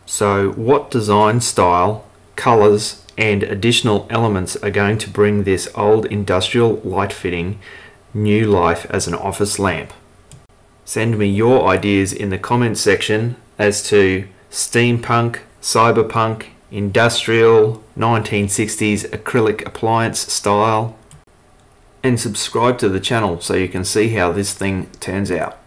So what design style, colours and additional elements are going to bring this old industrial light fitting new life as an office lamp? Send me your ideas in the comments section as to steampunk, cyberpunk, industrial, 1960s acrylic appliance style, and subscribe to the channel so you can see how this thing turns out.